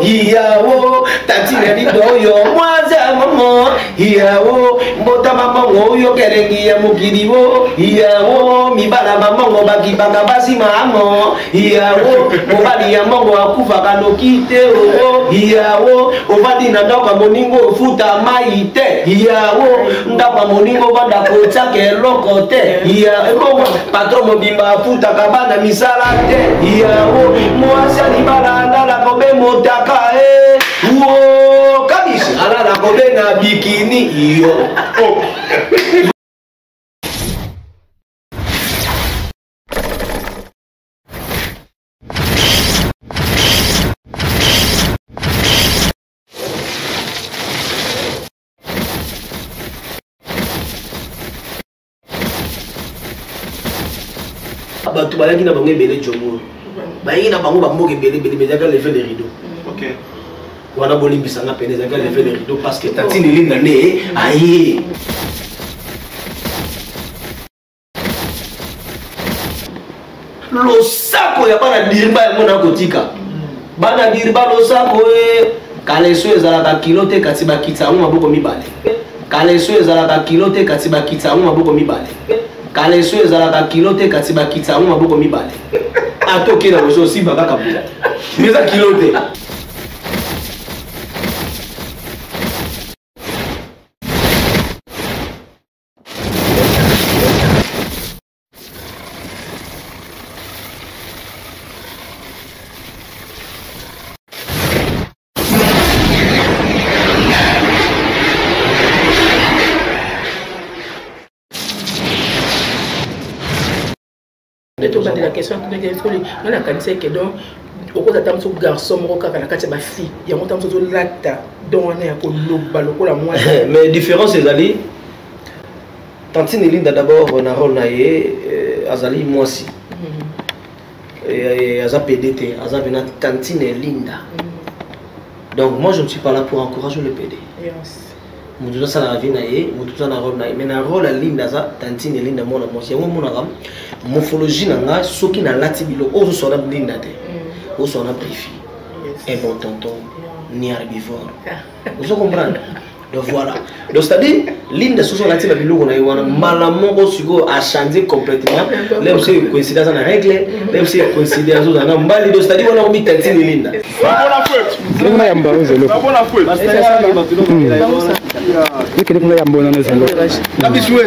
Iyawo Tantine Lidoyo Mwaza Mamo Iyawo Mbota Mamongo Yo Kerengi ya Mukiriwo Iyawo Mibala Mamongo Bakibanga Basi Mamo Iyawo Mobali ya Mongo Akufa Kanokite Iyawo Obadi na Ndapa Moningo Futa Maite Iyawo Ndapa Moningo Banda Kochake Lokote Iyawo Patron Mobimba Futa Kabana Misala Te Iyawo Mwasa Nibala Andala Kobe Motaka Uo Kabisi Alala Kobe na Bikini Iyo Bato bayaki na bango ebele jomo bayaki na bango bamboka ebele bezaka lever les rideaux. OK. Wana bolimbisanga pene ezaka lever les rideaux parce que Tantine Linda ne aye losako ya bana dirba yango na kotika bana dirba losako kaleso ezalaka kilo te kasi bakitsa yango maboko mibale kaleso ezalaka kilo te kasi bakitsa yango maboko mibale Kaleso ezalaka kilo te kasi bakitsa yango maboko mibale atoke na boso si baka kabula meza kilo te de la question on a cansé que donc au cause d'attendre ce garçon moka kana kati ba fille ya montam so lata donc on est à koloba lokola moi mais différence ezali Tantine Linda d'abord on a rôle naie azali mwasi et aza PDT aza vena Tantine Linda donc moi je ne suis pas là pour encourager le PD mutuza sana vie naie mutuza na rôle naie mais na rôle Linda za Tantine Linda mona mwasi yango mona kam morphologie nanga soki na lati bilo ozo sona Linda te ozo sona préfi un bon tonton ni herbivore vous comprenez donc voilà donc c'est-à-dire Linda soso lati ba bilo na yiwana malamongo siko a changé complètement là aussi coïncidence na règle là aussi coïncidence na mbali donc c'est-à-dire on a mis Tantine Linda bonne fête on a yamba ozelo bonne fête parce que ça va batulongo ikene kuna yamba na zelo la bisoué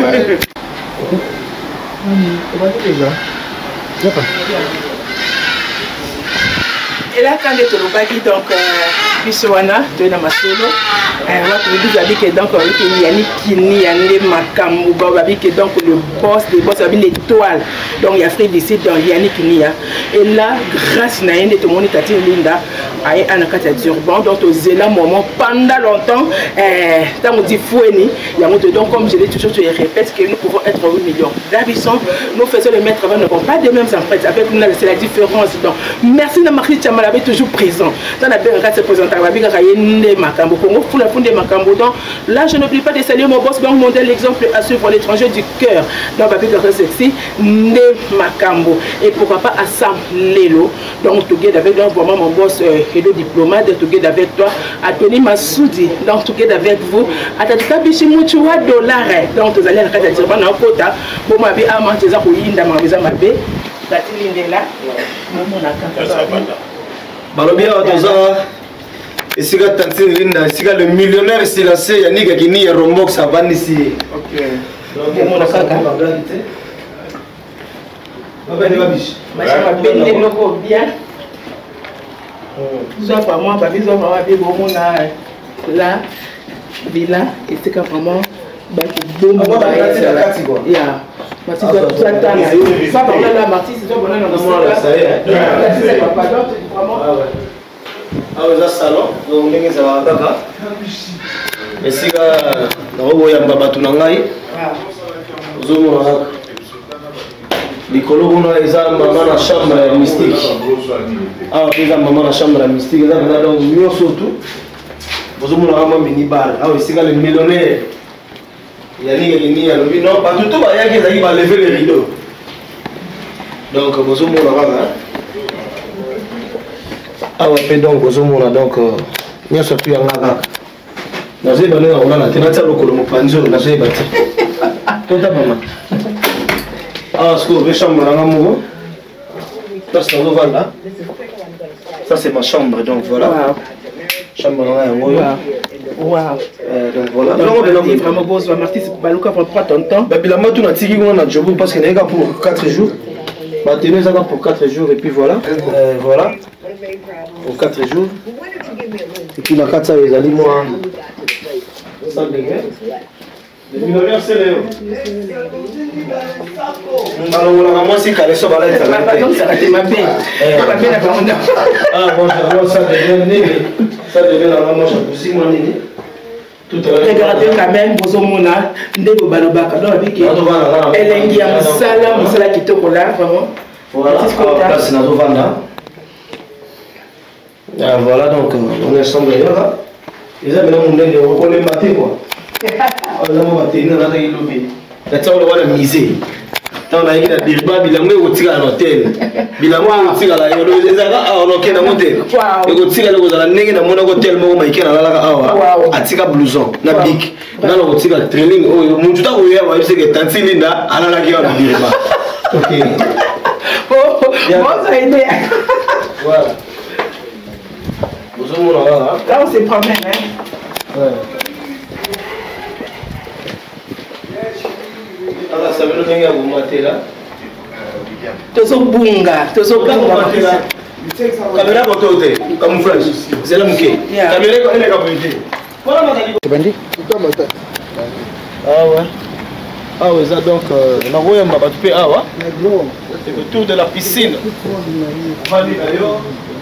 et là quand tu le bagi donc Pissoana de la Masolo on dit que donc il y a ni kini ya ne makambu babi que donc le boss des boss abi l'étoile donc il y a frère d'ici donc il y a ni kini ya et là grâce na ende to moni Tantine Linda ay anakata durban donc au zela moment pendant longtemps tant dit foueni ya moto donc comme je l'ai toujours je répète que nous pouvons être 8 millions d'habitants nous faisons le maître avant ne vont pas de mêmes empreintes avec nous c'est la différence donc merci na Marie Chamala toujours présent dans la belle carte présentée babi ka yende makambo Congo pour la fondé makambo donc là je n'oublie pas de saluer mon boss banque mondial l'exemple à suivre l'étranger du cœur donc babi ka sexy ne makambo et pourquoi pas assembler l'eau donc together avec donc vraiment mon boss et le diplomate together avec toi Anthony Massoudi donc together avec vous atatuka bishimuchu wa dollar donc vous allez à la carte de na kota bon mabi amante za ko yinda mabeza mabe Tantine Linda momo na kanta Balobia Otoza, et si Tantine Linda, si le millionnaire s'est lancé, Yannick a gagné un rombox à Vanissi. OK. Donc, mon accord, bien. Soit pas moi, pas besoin de moi, là, villa, et c'est vraiment. salon donc ndenge ezalaka kaka esika nakoboyamba bato na ngai ozomona kaka likolo kuna eza mama na chambre ya mystique awa mpe eza mama na chambre ya mystique eza pena donc nyonso tu bozomonaka mwa minibar awa esika le millionnaire yaningakini alobi non bato to bayaki ezalaki baleve le rideau donc bozomona kaka awa pe donc ozomona donc nyonso tu yanga kaka nazoyeba ndenge nakolala te natia lokolo mopanzi oyo nazoyeba te tota mama ah sikoyo obe chambre nanga moko place nazovanda ça c'est ma chambre donc voilà chambre nanga yango oyo donc voilà vraiment beau artiste baluka prend ton temps bilamba tu natiki kuna na jobu parce que nayeka pour 4 jours batenu ezaka pour 4 jours et puis voilà voilà pour 4 jours et puis la kati oyo ezali mwa salle de bain le millionnaire c'est Léo balongolaka mwasi kaleso balaisaka te mabe na bango ah bon vraiment salle de bain nini salle de bain nanga mwa jacuzzi mwa nini regardez quand même bozomona ndenge balobaka donc abiki elengi ya mosala kitoko la vraiment voilà place nazovanda voilà donc on est ensemble là eza bena monene okolemba te quoi ozamo bateni nazaki lobi natia olo wana mise ntango nayeki na birba bilango ekotikala na hotel bilango ekotikala ezaka awa nokenda ngo te ekotikala ekozala ndenge namonaki hotel moko maike nalalaka awa atika blouson na bik nano kotika training oyo motu takoya wayebiseke tanti linda alalaki awa na birba voilà bozomona kaka là on se promène hein sabelo ndenge ya komatela tozobunga kamera koto te camouflage zela moke kamera eleka boye te ebandi awa awa eza donc nakoyamba bato mpe awa c'est le tour de la piscine vandi na yo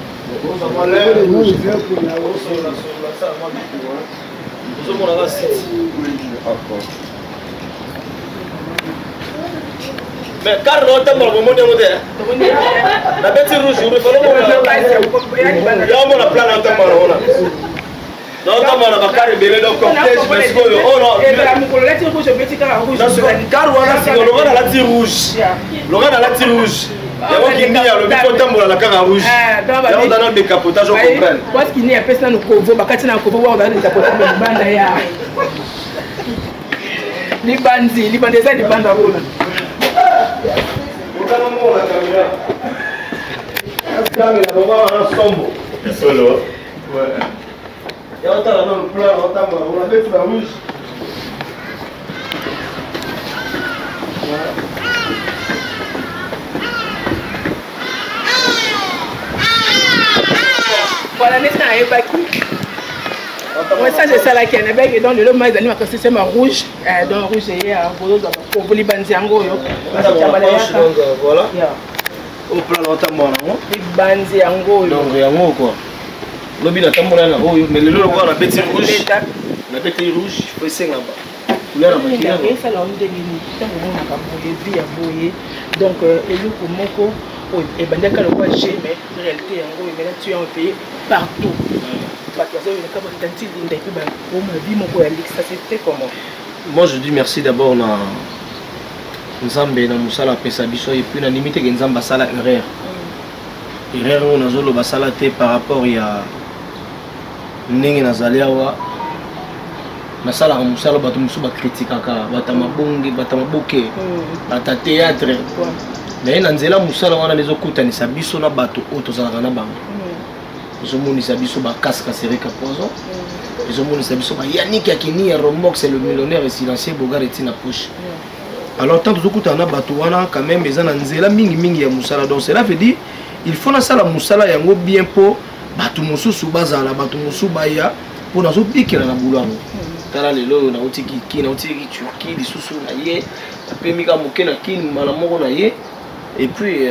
ozomonaka site mais car non tambola bomoni yango te na beti rouge uri falomona plan na tambola ona non tambola bakar ebele donc cortège mais sikoyo car wana siko longana alati rouge longana alati rouge yango kindi alobi po tambola na kaka rouge yango dana décapotage o comprendre parce qu'il n'y a personne na kovo bakati na kovo wa bazali décapotage banda ya libandi eza libanda kuna Solo. Voilà, n'est-ce moi ça je sais là qu'il y a un bec et donc le lot mais ils animent que c'est rouge donc rouge et pour vous les bandits en gros voilà au plan notamment les bandits en gros donc yango quoi lobi na tambola na oyo mais le lot quoi la bête rouge la bête rouge faut senga ba couleur na makina ça là on devine tant que on a pas boye bien boye donc eloko moko et bandaka le quoi j'ai mais réalité en gros mais là tu es en pays partout. Moi je dis merci d'abord na Nzambe na musala pesa biso et puis na limite que Nzamba sala erreur. Erreur on a zolo basala te par rapport ya ndenge nazali awa na sala musala bato musu ba critikaka batama bongi batama boke bata théâtre mais na nzela musala wana lezo kutanisa biso na bato otozalaka na bango. Ils ont mis un casque à serrer poison. Ils ont mis un Yannick Akini et Romox, c'est le millionnaire et silencieux, Bogar et Tina Push. Alors, tant que vous avez un batouana, quand même, ils ont un mingi ya Moussala. Donc, cela veut dire il faut que la Moussala yango bien pour Batumoussou Soubaza, la Batumoussou Baya, pour nous piquer dans la boulot. Tala lelo na otiki ki na otiki Turquie, des sous na ye, la pemika moke na kin malamoko na ye et puis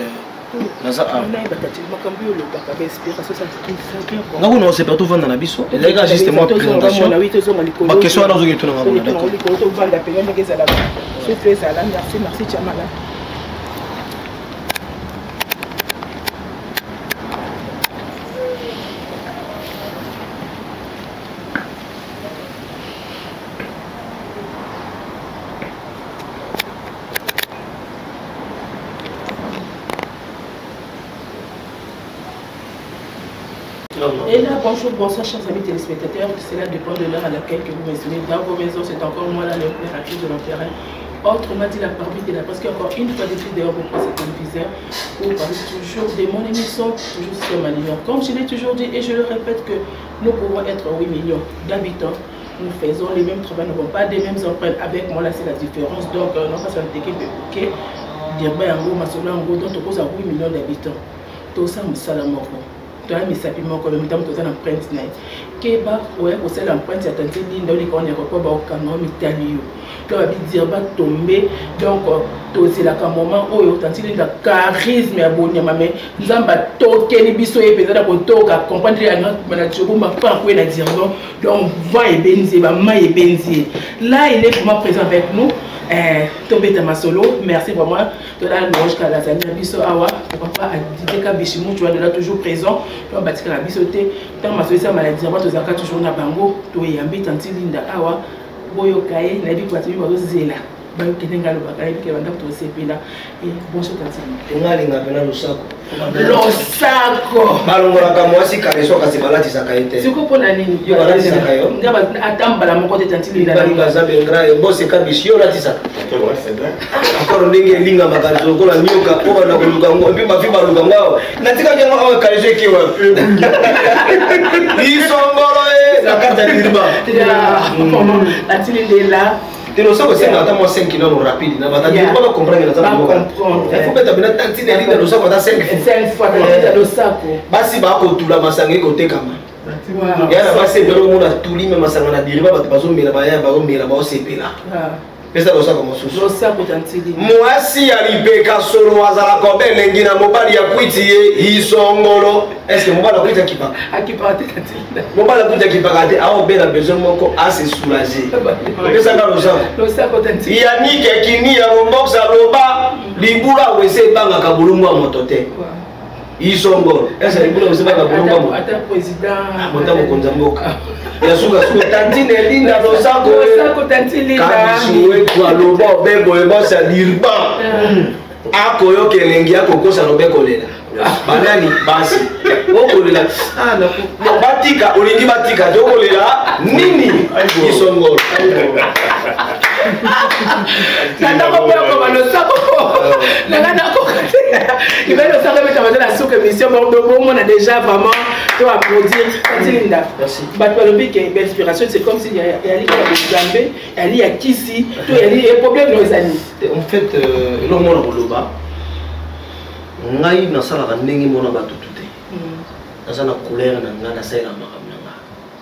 non, non, c'est pas tout vendre dans la biso. Les gars, justement, présentation. Ma question, alors, je vais tout le monde. D'accord. Merci, Tchamala. Et là, bonjour, bonsoir, chers amis téléspectateurs. Cela dépend de l'heure à laquelle que vous m'estimez. Dans vos maisons, c'est encore moi là, l'impératrice de l'intérêt. Autrement dit, la partie de la presse, encore une fois de plus, d'ailleurs, pourquoi c'est téléviseur, pour parler toujours de mon émission, toujours sur ma lumière. Comme je l'ai toujours dit, et je le répète, que nous pouvons être 8 millions d'habitants. Nous faisons les mêmes travaux, nous n'avons pas des mêmes empreintes. Avec moi, là, c'est la différence. Donc, non pas sur le TK, mais dire, ben, en gros, ma soeur, en gros, donc, on pose à 8 millions d'habitants. Tout ça, nous salamons. Tu as mis ça, puis moi, quand même, tu as une empreinte. Keba, ouais, au sein de l'empreinte, il y a tenté d'île dans les grands aéroports, au Cameroun, Italie. Tu vas dire, va tomber. Donc, c'est là qu'à un moment où il y a tenté de charisme et abonné. Mais nous avons toqué les bisous et peut-être à comprendre les gens, mais tu ne peux pas dire non. Donc, va et benzi, va et benzi. Là, il est vraiment présent avec nous. Tombé ma solo, merci vraiment de la louange qu'à la Zania Bisso Awa, pourquoi pas à Didier Kabishimou, tu vois, de là toujours présent, tu vas bâtir la bissoté, tant ma solution maladie, avant tu as toujours na bango, tu es yambi, tanti linda Awa, boyo kaye, na vie quoi, tu vas zéla. Bah, ok, tu as le bagage qui va dans ton CP là. Et bonjour, tanti. Tu as le sac. Le sac. Balongolaka mwasi kareso kasi balati sakaite. Siko pona nini? Yo balati sakayo. Ngaba atambala moko te tanti linda. Bali bazambe ngra e bosse kabishi yo lati saka. Akoro ndenge linga makazo kola nyoka ko bana kuluka ngo mpi mafi baluka ngao. Natika nyango awe kareso kiwa. Isongolo e nakata dirba. Tanti linda. Tu ne sais pas si on a 5 km rapide, on va comprendre que il faut mettre bien tanti de ligne de ça 5 fois le sac. Basi ba ko tula masange côté kama. Ya na basi belo mona tuli me masanga na diriba ba bazo mela ba ya ba mela ba osepela. Pesa lo sac comme sous. Le sac tanti. Mwasi alipeka solo azala ko belengi na mobali ya kwitiye isongolo. Est-ce que mobali kwita kipa? Akipa te tanti. Mobali kwita kipa kate a obela besoin moko a se soulager. Pesa ka lo sac. Le sac tanti. Yannick Kini ya Rombox aloba libula wese banga kabulungu wa motote. Isongolo. Est-ce que libula wese banga kabulungu wa motote? Ata président. Mota mokonza mboka. Ya suka tantine linda lo sako. Le sac tanti linda. Kabisuwe kwa loba bebo ebosa dirba. Akoyo kelengi akokosa lobeko lela. Banani basi. Okolela. Ah na batika olingi batika jokolela nini? Isongolo. Nanda ko ko le sac. Nanda ko. Il va le sac mettre dans la soupe émission bon on a déjà vraiment to applaudir Linda. Merci. Batalobi qui est inspiration, c'est comme s'il y a Ali Zambé, Ali a Kisi, tout il y a problème nos amis. En fait le monde roloba ngai na sala ka ndenge mona batu tuté. Na na couleur na ngana sala makamanga.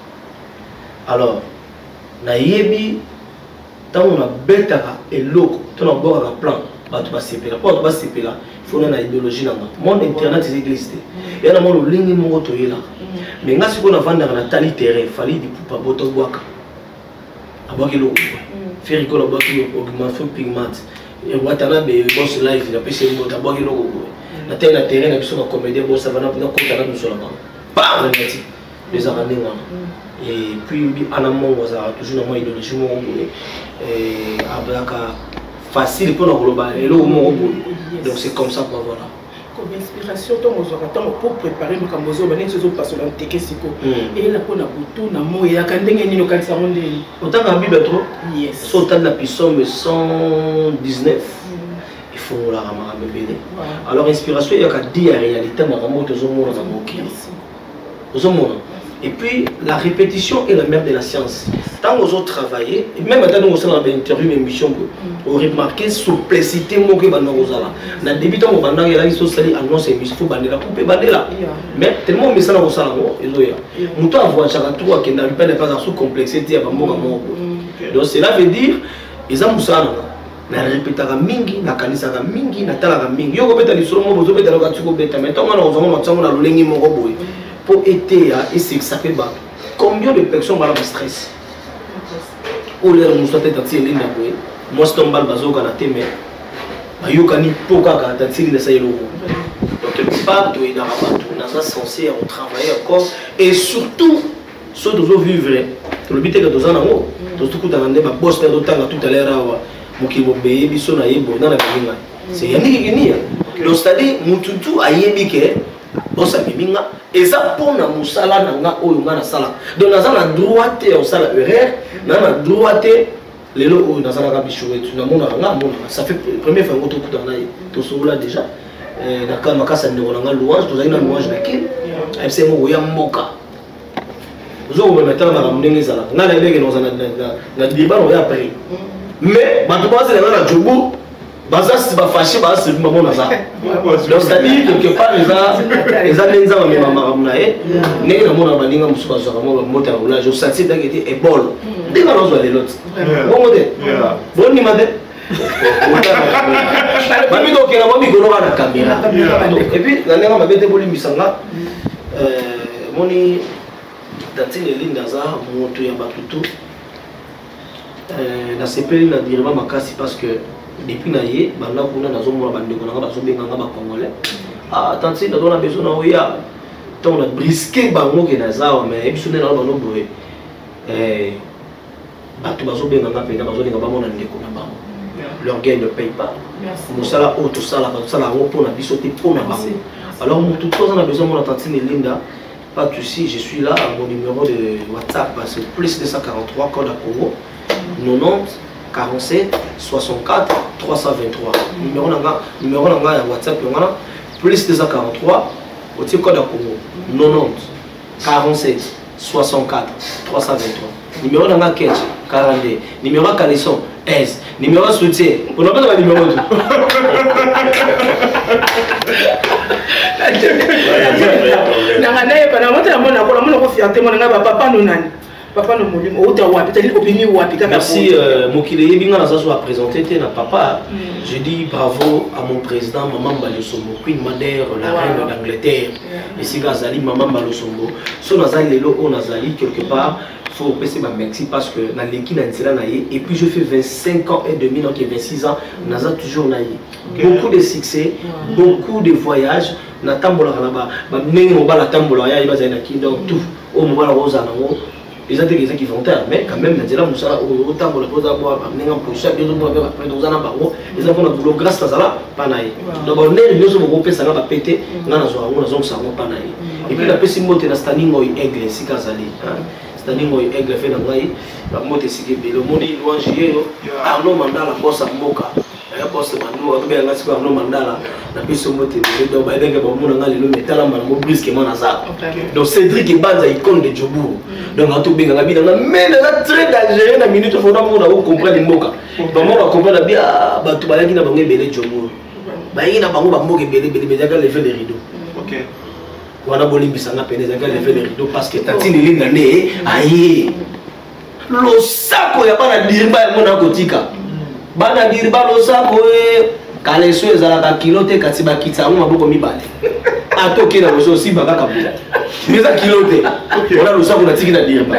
Alors na yebi tant on a betaka eloko to na boka ka plan batu ba sepela pas ba sepela il faut na idéologie na monde internet c'est église et na mo lingi mo to yela mais ngasi ko na vanda na tali terrain fali di pupa boto boaka abaki lo faire ko lo baki augmentation pigment et watana be boss live na pese mo tabaki lo na tena terrain na biso na comédien boss savana na ko tana biso la ba na ngati les arandés et puis en amont on a toujours na mo idéologie mo et ablaka facile pour nous global et donc c'est comme ça pour voilà comme inspiration pour préparer nos cambozo bané ce pas sur l'antique siko et là pour na butu na mo ya kandenge nino kanisa monde autant que bible trop yes sautant la psaume 119 il faut la ramener bébé alors inspiration il y a qu'à dire réalité marambo to zo mo na moki zo mo. Et puis, la répétition est la mère de la science. Tant que nous travaillons, et même quand nous avons une interview, une émission, on remarque la souplicité que nous avons. Dans le début, nous avons annonce l'émission, il faut bander la coupe, bander la. Mais tellement on met ça dans le salon, nous avons voir chaque tour qui n'a pas sous complexité. Donc cela veut dire, ils ont ça. Na répétera mingi, na kanisa mingi, na tala mingi. Yo ko beta li solo mo bozo beta lo ka tuko beta, mais tant on a vraiment matsango na lolengi mo boy. Pour aider à essayer que ça fait bas. Combien de personnes ont le stress? Ou l'air nous soit tâté l'île d'aboué. Moi c'est un bal bazo quand on mais ayokani poka quand tâté l'île ça y est donc quelque part tu es dans la bateau, dans un censé on travailler encore et surtout ceux qui doivent vivre. Le but est que dans un an, tout ce que tu as demandé, ma boss perd autant tout à l'heure. Mokimo beye biso na yebo na la binga. C'est yaniki genia. Donc c'est-à-dire mututu ayebike bosa miminga eza pona musala nanga oyo nga na sala donc naza na droit te au sala erreur na droit te lelo oyo naza na bichouette na mona nga mona ça fait première fois ngoto kuta na to sola déjà na kama kasa ndeko nanga louange to zaina louange na kin FC mo ya mboka zo ko metala na mndenge zala nga na ndenge no zana na débat no ya après mais bato base na jobu bazasi ba fâché ba se maman na za donc ça dit quelque part les alenza ba mama na e ne na mona balinga musuka zo kama ba mota ola jo sati da gete e bol ndinga no zo le lot bon modèle bon ni made ba mi do ke na ba mi goro na caméra et puis na nenga mabete boli misanga moni datine linda za moto ya batutu na sepeli na dirima makasi parce que depuis naie banda kuna nazomona bandeko nanga bazobenganga ba congolais tanti na dona besoin na oya donc na brisquer bango ke nazawa mais ebiso na bano boye bato bazobenganga pena bazolinga bamona ndeko na bango leur gain ne paye pas mosala o to sala ba sala ngo pona biso te pona bango alors tout temps on a besoin mon tantine linda pas de souci je suis là mon numéro de WhatsApp c'est plus 243 code à Congo 90 47 64 323 numéro nanga ya WhatsApp ngana plus 243 au type code à Congo 90 47 64 323 numéro nanga Ketch 42 numéro Calisson S numéro soutien on n'a pas de numéro Papa no molimo ota wapi tali opini wapi kaka merci mokile yebinga na zazo a présenter te na papa je dis bravo à mon président maman Balosombo Queen Mother la reine d'Angleterre ici Gazali maman Balosombo so nazali lelo on nazali quelque part faut passer ma merci parce que na leki na nzela na ye et puis je fais 25 ans et demi donc 26 ans naza toujours na ye beaucoup de succès beaucoup de voyages na tambola là-bas ba ndenge mo bala tambola ya iba zaina ki donc tout au mo bala roza nango les gens qui vont faire mais quand même maintenant nous ça autant pour le poser boire amener un projet bien nous après nous en avons les enfants ont boulot grâce à ça pas naï donc on est nous sommes groupés ça va péter on a zone ça pas naï et puis la petite moto na standing oi aigle si kazali standing oi aigle fait na ngai la moto si ke belo moni louange yo Arnaud Mandala bossa mboka ya bossa manu abia ngasi ko Arnaud Mandala na biso moto do ba denga ba mona ngali lo metala ma mo brusquement na ça donc Cédric Banza icône de Djobour donc on tout bien ngabina mais là très dangereux na minute faut na mona ko comprendre mboka ba mo ba comprendre bien ba tu ba yaki na bango ebele Djobour ba yaki na bango ba mboka ebele jaka lever les rideaux OK wana bolimbisa nga pene jaka lever les rideaux parce que tatine linga ne aye lo sako ya bana dirba ya mona kotika bana dirba lo sako kaleso ezalaka kilote kasi bakitsa ngo maboko mibale atoke na boso si baka kabula meza kilote ona lo sako na tiki na dirba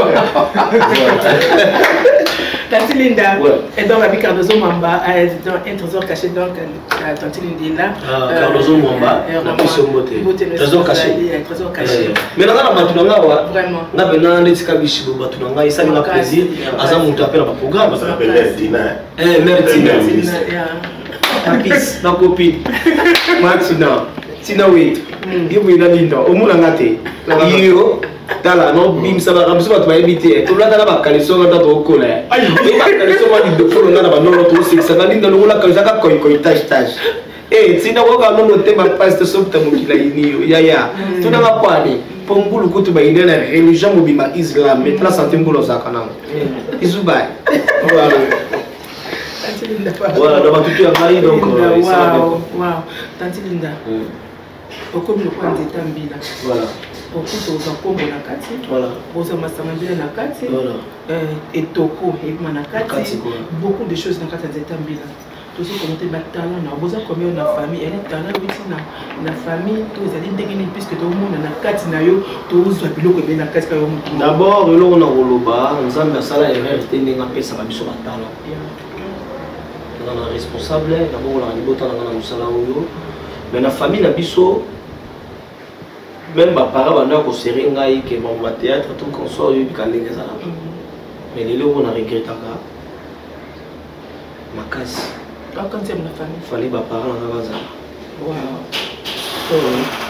Tante Linda et donc avec Cardozo Mamba dans un trésor caché donc Tante Linda Cardozo Mamba na piso mote trésor caché mais là na batunanga wa vraiment na bena letika bishibo batunanga isa na plaisir aza mutu appelle ba programme ça s'appelle Tina Mertina Tapis, ma copine. Martina. Tina wait. Il vous a dit non. Au moins ngate. Yo. Tala no bim saba ramso ba tuba ebite. To la tala ba kaliso ngata to kola. Ayi. Ba kaliso ma di dokolo ngana ba no to 6 ça dit no la kaliso ka koi tash. Tina woka no no tema paste sopta mukila ini yo. Ya. Tuna ba kwani. Pongulu kutu ba ine na religion mobima Islam. Mais la santé ngolo zakana. Izubai. Voilà, dans ma culture à Paris, donc wow, Tante Linda. Comme le point d'état mbila. Voilà. Beaucoup de kombo na kati. Voilà. Boza masama mbila na kati. Voilà. Et toko et na kati. Beaucoup de choses na kati d'état mbila. Tout ce qu'on a talent na boza combien na famille, elle est talent witi na famille, tout ça dit ndengeni puisque tout le monde na kati na yo, tout zo biloko be na kati ka yo mutu. D'abord, eloko na koloba, nzambe asala erreur te ndenge pesa ba biso ba talent. On est responsable, d'abord on a un botan dans le mais la famille na biso même ma parents on a considéré ngai que bon va théâtre tout qu'on sort du calendrier ça mais les lots on a regretté ça ma casse quand c'est ma famille fallait ba parents na baza wow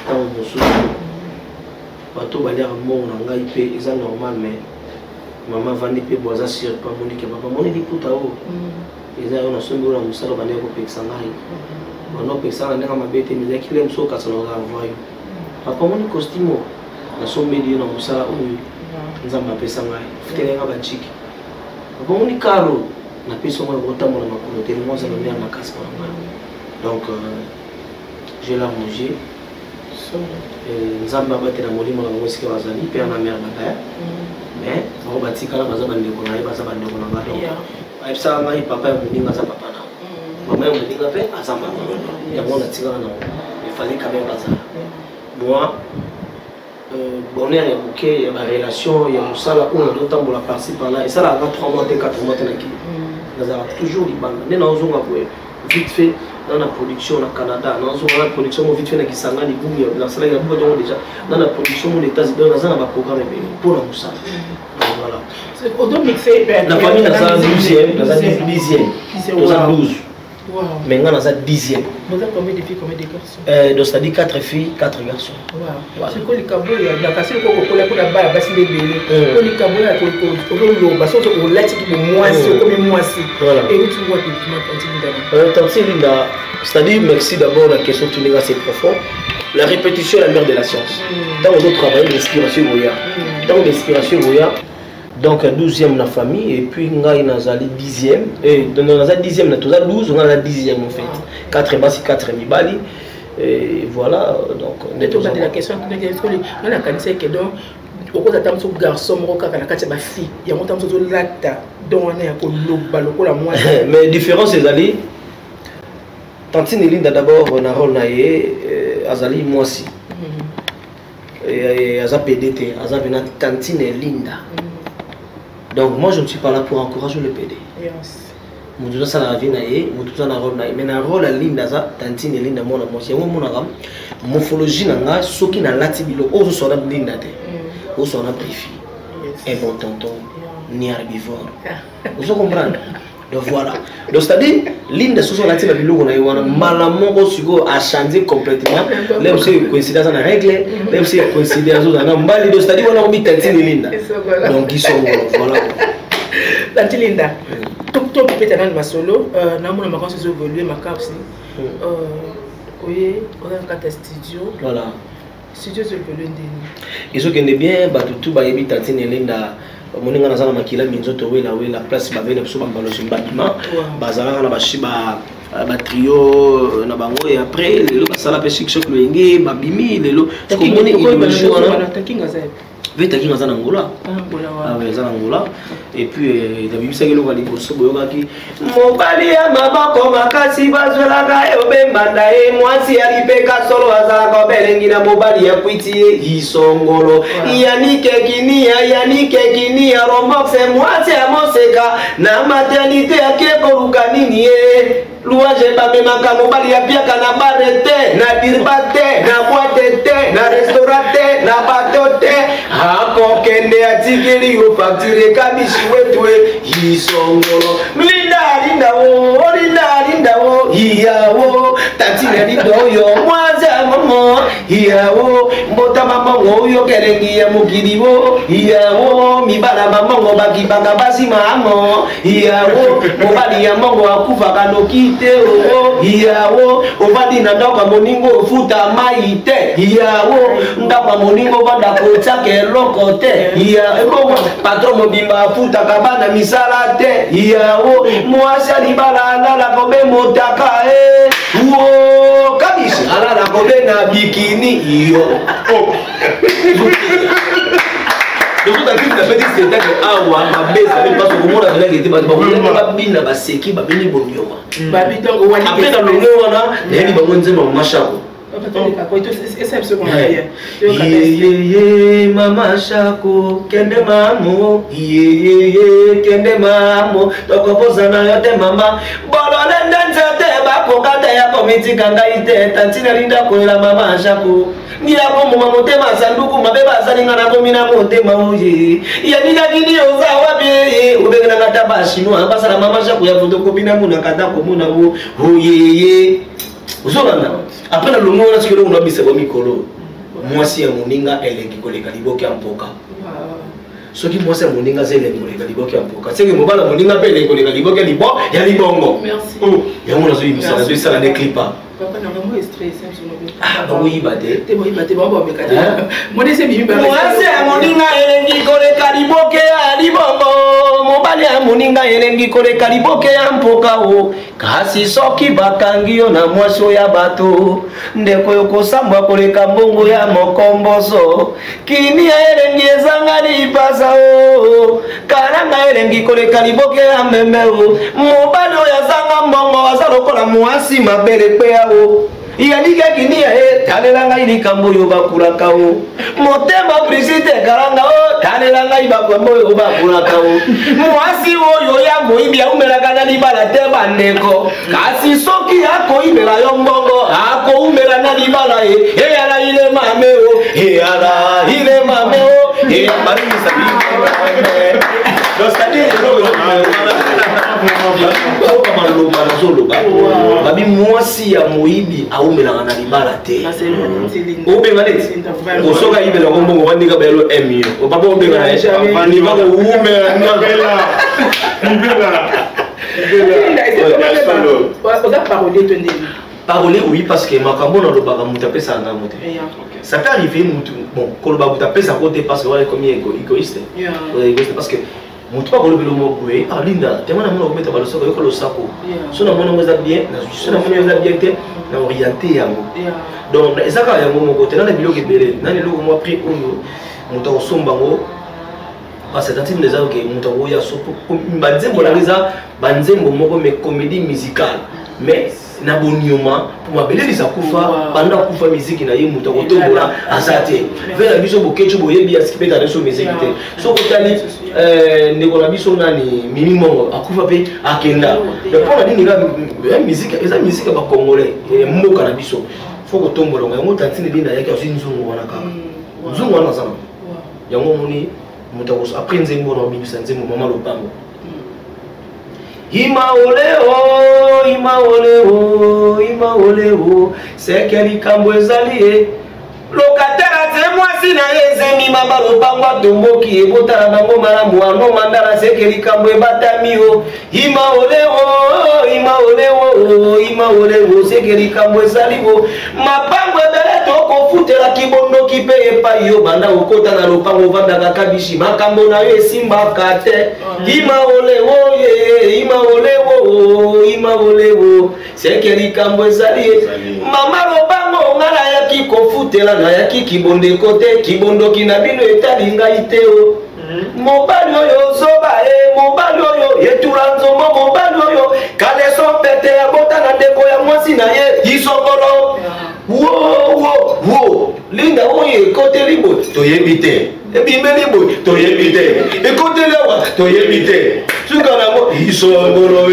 ntango mosusu bato balia mort na ngai mpe eza normal mais mama avandi mpe bo aza sur po amoni ke papa moni liputa oyo eza yo nasombi oyo na mosala bandeki kopekisa ngai bando opekisa nga ndenge mabe te mezaki le mosu okatisa na okanvoi yo papa moni costume oyo nasombeli yo na mosala oyo nzambe apesa ngai futelenga bajiki papa moni karo napesi ongo kotambola makolo te moza na mère makasi mpona ngai donc j'ai la mangé nzambe abatela molimo na bango esika bazali mpe na mère bataya mais bango batikala baza bandeko na ye baza bandeko na ngai donc ayebisaka ngai papa ya moninga aza papa na mama ya moninga mpe aza mama yango natikala na efali quand même bazala moi bonheur ya moke ya barelation ya mosala oyo nazotambola parci par là esalaka 3 mois te 4 mois te nakili nazalaka toujours libanda nde naozonga boye vite fait dans la production au Canada, dans la production vite fait na Kisangani boum la salle ya bodo déjà dans la production aux États-Unis dans un programme pour la moussa. Voilà. C'est au dos mixé la famille dans la 12e, dans la 10e, dans la 12. Mais dans la 10e. Vous avez combien de filles, combien de garçons? Donc ça dit 4 filles, 4 garçons. Wow. C'est quoi les cabos il y a la cassure pour la balle basi les bébés. Pour les cabos il y a le basso au lati qui moi c'est comme moi c'est. Et où tu vois que tu m'as continué là. C'est-à-dire merci d'abord la question tu négas c'est profond. La répétition est la mère de la science. Dans notre travail l'inspiration voya. Dans l'inspiration voya. Donc 12e la famille et puis ngai nazali 10e et dans la 10e na toza 12 on a la 10e en fait 4 basi 4 mibali et voilà donc neto ba de la question on a kanise que donc okoza tam so garçon moko kaka na kati ba fille ya mo tam so lata donc on est ko loba lokola moi mais différence ezali tantine Linda d'abord on a rôle na ye azali moi si et aza PDT aza bina tantine Linda. Donc moi je ne suis pas là pour encourager le PD. Yes. Mutuza ça la vie naie, mutuza na rôle naie. Mais na rôle la Linda za tantine Linda mona moi. C'est moi mona ram. Morphologie nanga soki na lati bilo ozo sona Linda te. Ozo sona brifi. Un bon tonton ni herbivore. Vous comprenez? Donc voilà. Donc c'est-à-dire Linda soso lati na bilo na yoana malamongo sugo a changé complètement. Là aussi coïncidence na règle, là aussi coïncidence na mbali donc c'est-à-dire on a mis tantine Linda. Donc ils sont voilà. Tantine Linda. Tout peut-être dans ma solo, na mona ma conscience évoluer ma cap si. Oui, on a un studio. Voilà. Studio c'est le ndini. Ils ont gagné bien ba tout ba yebi tantine Linda. Moninga nazana makila minzoto wela place ba vena biso ba baloso bâtiment bazala na ba shiba ba trio na bango et après lelo basala pe chic choc loenge babimi lelo ko moni idéologie wana takinga za veta kinga za Angola ah ouais za Angola et puis da bimisa kelo ka liboso boyokaki mobali ya mabako makasi bazwela ka obemba ndae mwasi alipeka solo azala ko belengi na mobali ya kwiti isongolo yanike kinia romboxe mwasi ya moseka na maternité akeko lukanini louange bamemaka mobali ya piaka na bare te na birba te na boîte te na restaurant te na bateau te akokende atikeli yo facture kabishi wetu isongolo linda wo iyawo tatina lidoyo mwaza mamo iyawo mbota mamongo yo kerengi ya mokili wo iyawo mibala mamongo bakibaka basi mamo iyawo mobali ya mongo akufaka noki iyawo ovandi na ndako moningo ofuta mai te iyawo ndako moningo banda kotsaka eloko te iyawo patron mobimba afutaka bana misala te iyawo mwasi alibala alala kobe motaka wo kabisi alala kobe na bikini iyo donc tu as vu la petite c'est que awa ma baisse parce que comment on a été ba bina ba seki ba bini bonyoma ba bitongo wani après dans le nord wana yeli ba monzema mashako ye mama shako kende mamo ye kende mamo tokopoza na yote mama bolole ndanzate bakokata ya komiti kanga ite tantina linda koela mama shako ngira ko mama motema sanduku mabeba asalinga na komina motema oye ya nina kini oza wapi ubengana ngata bashino ambasala mama shako ya foto kopina muna kata komuna wo oye Après, le moment où on a mis ce micro, moi, si mon ninga, elle est qui collègue à l'époque en poka. Ce qui moi, c'est mon ninga, c'est les collègues à l'époque en poka. C'est que mon bala, mon ninga, les collègues à l'époque, il y a des bons. Merci. Il y a mon avis, ça ne déclipe pas. Papa n'a vraiment stressé. Ah, bah oui, bah t'es. Moi, c'est bien. Moi, c'est mon ninga, elle est qui collègue à l'époque, à l'époque. Moninga elengi koleka liboke ya mpoka o kasi soki bakangi yo na mwasho ya bato ndeko yokosambwa koleka mbongo ya mokomboso kini ya elengi ezanga lipasa o karanga elengi koleka liboke ya meme o mobali oyo azanga mbongo aza lokola mwasi mabele pe ya o iyalika kini ya talelanga ilikambo yo bakulaka o motema Brigitte karanga o talelanga ibakambo yo bakulaka o mwasi oyo ya moyibi ya umelaka na libala te bandeko kasi soki akoyimela yo mbongo akoumela na libala eyala ile mame o eyala ile mame o eyamalisa bimame babi mwasi ya moyibi aumelanga na libala te obenga neti osoka yibela kombongo bandika bayelo emio opapa obenga na nivako umela parler oui parce que makambo na lobaka mutu apesa nga mote ça peut arriver mutu bon koloba mutu apesa kote parce que wala comme égoïste parce que mutu pa kolobelo moko e alinda tellement na mona kometa balosoko yoko losako so na mona ngoza bien na so na mona ngoza bien te na orienté yango donc ezaka yango moko te na biloko ebele na lelo mo après oyo mutu osomba ngo parce que tanti les gens que mutu oya so banzembo na leza banzembo moko mais comédie musicale mais na bonioma pour mabele les akufa banda kufa musique na ye mutu kotombola azate vers biso bokecho boyebi askipeta reso musique te so kotali ndeko na biso nani minimum akufa pe akenda mais pour la dinga musique eza musique ba congolais mboka na biso faut kotombola ngo tantine dinda yake azi nzungu wana kaka nzungu wana sana yango moni mutu ko après nzembo na bibisa nzembo mama lopango Ima oleo, sekeli kambo ezali lokatera te mwasi na yezemi mabalo bangwa tomboki ebotala bango malamu ano mandala sekeli kambo ebatami o ima oleo sekeli kambo ezali o mapango ebele tokofutela kibondo kipe epai yo banda okota na lopango vandaka kabishi makambo na yo esimbaka te ima oleo sekeli kambo ezali mama lopango ngala ya kikofutela na ya kibonde kote kibondo kinabino etali ngai te o mobali oyo zoba mobali oyo yetula nzomo mobali oyo kaleso pete ya bota na ndeko ya mwasi na ye isongolo wo linda oyo kote libo toyebi te ebimeli bo toyebi te ekote lewa toyebi te suka nango isongolo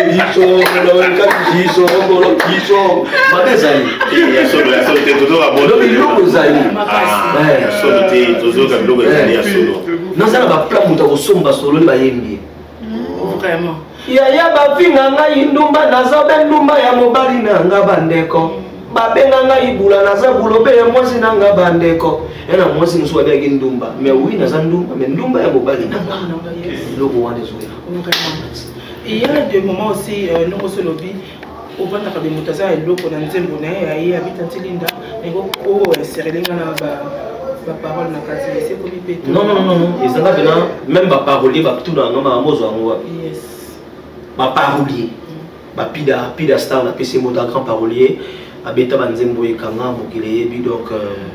iso madezali ya solo te todo abono biloko zali solo te todo ka biloko ya solo nazala ba plan muta kosomba solo ni bayembi vraiment yaya bafinga ngai ndumba nazabe ndumba ya mobali na nga bandeko babenga ngai bula naza bulobe ya mwasi na nga bandeko ena mwasi musu wa biagi ndumba mais oui naza ndumba mais ndumba ya mobali na nga loko wana zoe il y a des moments aussi non solo lobby au banda ka bemutaza eloko na nzembo na ye habita tilinda ngo ko serelenga na ba parole na kati c'est comme pété non ils sont là venant même ba parolier ba tout dans ngoma mozo ngwa yes ba parolier ba pida star na PC moda grand parolier abeta banzembo ekanga mokile yebi donc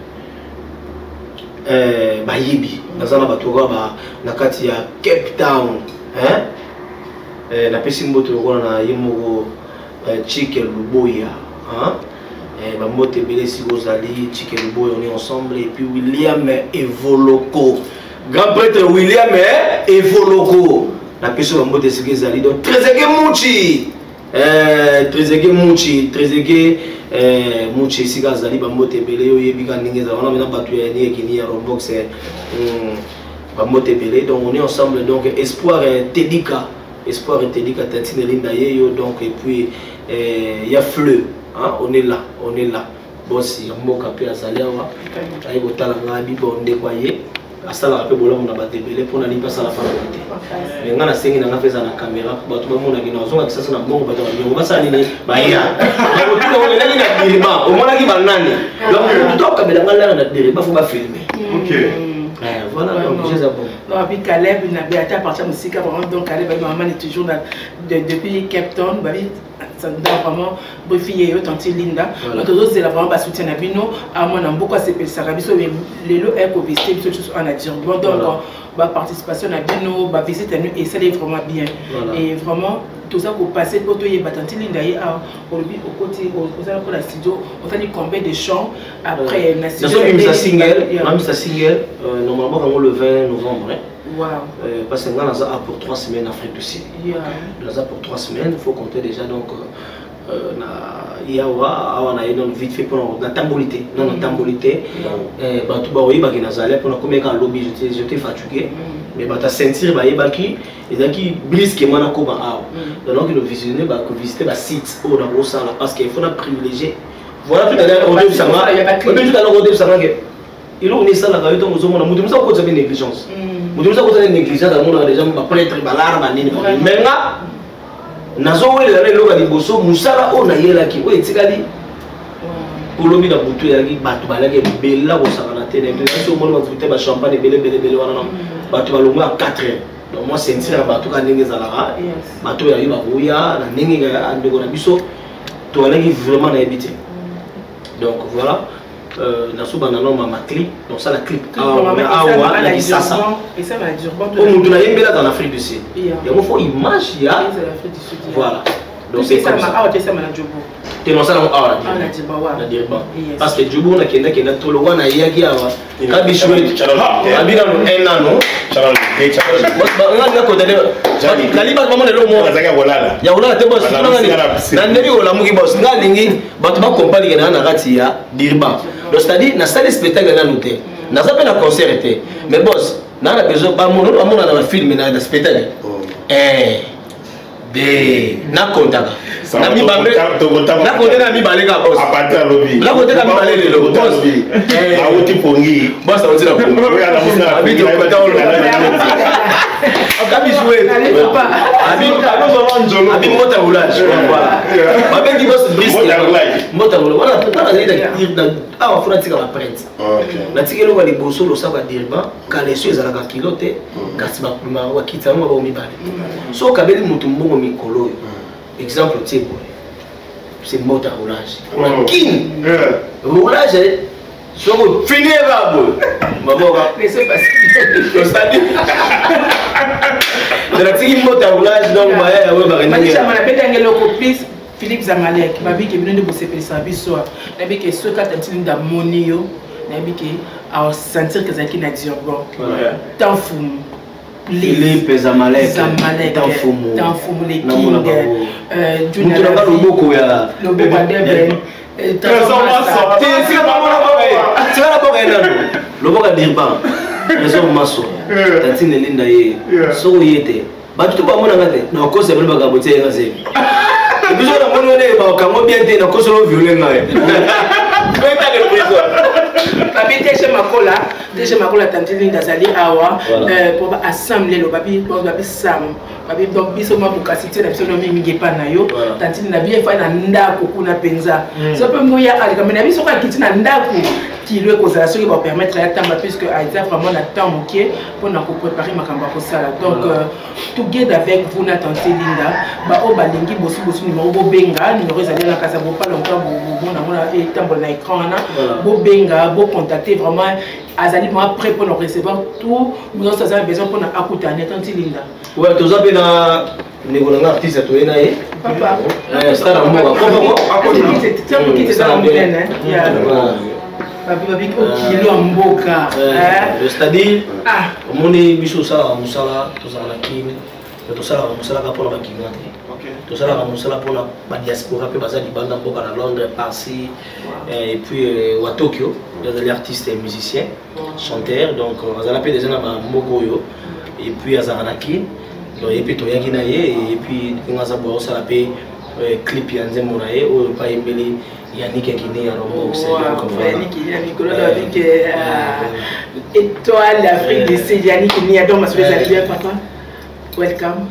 bayibi nazana batoka ba na kati ya Cape Town na pesi mboto lokona na yemoko Chike Luboya bamote belesi ozali Chike Luboya on est ensemble et puis William Evoloko grand prêtre William Evoloko na pesi bamote ezali donc Trezege Muchi sika zali bamote belé yo yebika ndingeza wana mena batu ya ni ekini ya Roblox bamote belé donc on est ensemble donc espoir Tedika Tatine Linda yeyo donc et puis ya Fleu on est là, on est là. Bon, si on m'a capé à Saliawa, il faut que tu aies bon déployé. À ça, la paix, on a battu belé pour n'aller pas à la famille. Mais on a essayé de faire ça dans la caméra. Bah, tout le monde a dit non, on a ça sur la bombe, on va ça aller. Bah, il y a. Tout le monde a dit qu'il y a au moins qui va nani. Donc, tout le monde a dit qu'il y a faut pas filmer. Ok. Voilà, donc j'ai ça bon. Non, puis Caleb, il n'a pas été à partir de musique avant, donc Caleb, maman est toujours depuis Cape Town, ça nous donne vraiment beaucoup de tante Linda. Notre autre c'est vraiment pas soutien à Bino. À mon amour, pourquoi c'est ça? Rabiso, les lots est covisté, tout chose en a dit. Donc, ma participation à Bino, ma visite à nous et ça est vraiment bien. Et vraiment, tout ça pour passer pour toi, tante Linda au côté au la studio, on fait combien de chants après la studio. Même sa single, normalement le 20 novembre. Wow. Parce que nous avons pour 3 semaines en Afrique du Sud. Nous avons pour 3 semaines, il faut compter déjà donc il y a vite fait pour la tambolité. Non, la tambolité. Pour combien de lobby j'étais fatigué. Mais ta ceinture, il brisquement na koba a. Donc il visionner visiter la site au dans ça parce qu'il faut privilégier. Voilà tout à l'heure on dit ça. On dit tout à l'heure on dit ça que il on est ça la gaïto nous sommes nous ça cause de négligence. Nous ça cause de négligence dans le monde des gens pas prêtre balar banini. Mais là nazo we la lelo ba liboso musala o na yela ki o etikali. Kolobi na butu ya ki batu balaki bella ko sala na tene. So mo na butu ba champagne belle wana batu balongo à 4 heures. Donc moi c'est un tir bateau quand ndenge zalara bateau ya yuba buya na ndenge ga andeko na biso to alaki vraiment na habité. Donc voilà na suba na noma ma clip donc ça la clip na kisasa et ça va durer bon on nous na yembela dans l'Afrique du Sud il y a une fois image ya voilà donc c'est ça ma Djobo te non ça na Dirba parce que Djobo na kenda to lo wana yaki awa kabishwe abina no enano Charles on a côté de kaliba maman le mo ya olala te boss na ndeli ola muki boss ngalingi batu ba compagnie na kati ya Dirba donc c'est-à-dire na salle spectacle na noté na ça na concert était mais boss na na besoin ba mono na na film na spectacle de na kontaka na mi bambe na kote na mi balega boss apata lobby na kote na mi balele lo boss na wuti pongi boss on tira pongi ya na musna abi to kota o abi jouer abi mota roulage voilà ba bengi boss brisque mota roulage voilà tout na dire dans ah on tika ba print na tikelo ba liboso lo sa ba dirba kale so ezalaka kilote kasi ba kuma wa kitsa mo ba mi bale so kabeli mutu mbongo mikolo exemple type c'est moteur roulage on kin roulage so fini va bon maboka mais c'est parce que c'est-à-dire de la tiki moteur roulage donc ba ya we ba ngani chama na betanga loko please Philippe Zamalek babi ke bino de bosepe sa biso na bi ke so ka tantini da monio na bi ke a sentir que ça qui na dire bon tant fou Philippe Zamalek tant fou les king Junior Loboko ya Loboko Deben Loboko Dirba raison maso tantine linda ye so yete batu ba mona ngate na ko se bele bagabote ngaze biso na mona ne ba kango bien te na ko so violer ngaye beta de prison papi déjà makola tantine linda zali awa pour assembler le papi pour papi sam papi donc biso ma bukasite na biso no mingi pa na yo tantine na bien fa na ndako kuna penza so pe mo ya alika na biso ka kiti na ndako qui lui causation qui va permettre à temps puisque Aïda vraiment na temps moké pour na préparer makamba ko sala donc together avec vous na tante Linda ba o balingi bosu numéro bo benga numéro ezali na kasa bo pas longtemps bo na mona et tambo na écran na bo benga bo contacter vraiment azali moi prêt pour nous recevoir tout nous avons besoin pour na akuta na tante Linda ouais to zabe na négolanga artiste to ena e papa star mo ko c'est ça en plein c'est-à-dire omoni biso osala mosala tozala na kine tosalaka mosalaka mpona bakina te tosalaka mosala mpona badiaspora mpe baza libanda mboka na Londres parsi et puis wa Tokyo azali artiste et musicien chanteur donc azala mpe déjà na bamboka oyo et puis azala na kine et puis toyaki na ye et puis ngaza boya osala mpe clip ya nzembo na ye oyo pa yembeli Yannick Kini Yannick étoile d'Afrique du Sud Yannick Kini donc ma soeur bien papa welcome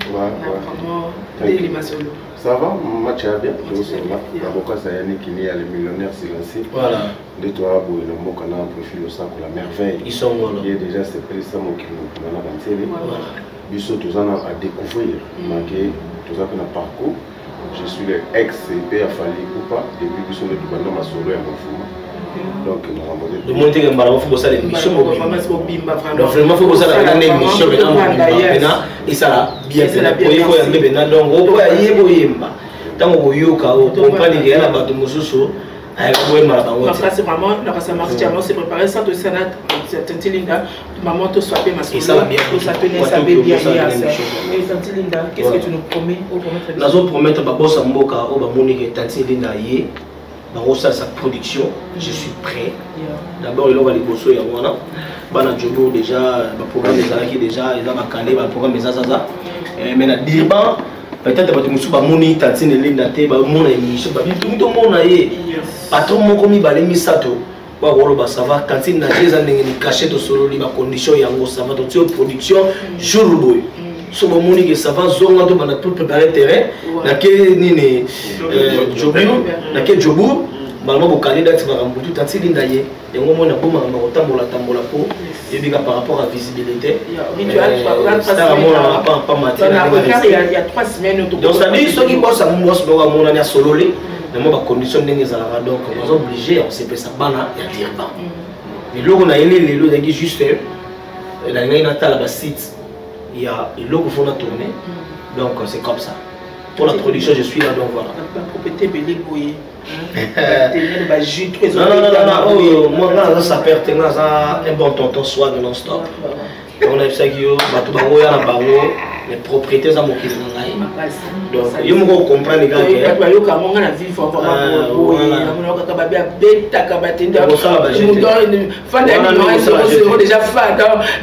ça va match a bien pourquoi ça Yannick Kini le millionnaire silencieux voilà de toi pour le mot qu'on a un profil au sang pour la merveille ils sont qui est déjà c'est pris ça mon qui nous a avancé biso tous en à découvrir manqué tous en a parcours. Je suis l'ex-CP à Fali ou pas, depuis que je suis dans ma solo et mon fou. Donc, le monde est en faut bosser l'émission. Donc, vraiment, il faut bosser l'émission. Et ça là, bien, c'est la première fois que je suis donc, on va y aller. Tant qu'on y est, on comprend qu'il y a là-bas de Moussou. C'est vraiment, ça marche, c'est préparé ça, c'est Linda, maman te soit ma soeur, tout ça tenait ça bien bien. Et Linda, qu'est-ce que tu nous promets? Nous allons promettre que boss Mboka au Bamoni Tanti Linda yé, sa production, je suis prêt. D'abord il va les bosser ya wana, bana jobo déjà, le programme des alaki déjà, il va calé le programme des azaza. Mais na Dirban peut-être que tu vas moni Tanti Linda te ba mona émission, ba tout le monde yé. Patron moko mi balé misato. Ça va quand il n'a pas de cachet de solo, il va condition ça va dans production jour le boy. So mon que ça va zonga to bana tout préparer terrain. Na ke nini jobu, na ke jobu, malma bo candidat va rambutu tati lindaye. Et au moment na boma na tambola po et bien par rapport à visibilité. Il y a 3 semaines donc ça dit ceux qui bossent à mon boss donc mon année solo les moi condition donc on est obligé on s'est fait ça bana il y a dire pas mais là on a les lots qui juste la la site il y a le qu'on a tourné donc c'est comme ça pour la production je suis là donc voilà propriété belé boyer non moi là ça perd un bon tonton soit de non stop on a ça qui les propriétaires à mon qui donc il me comprendre les gars déjà fan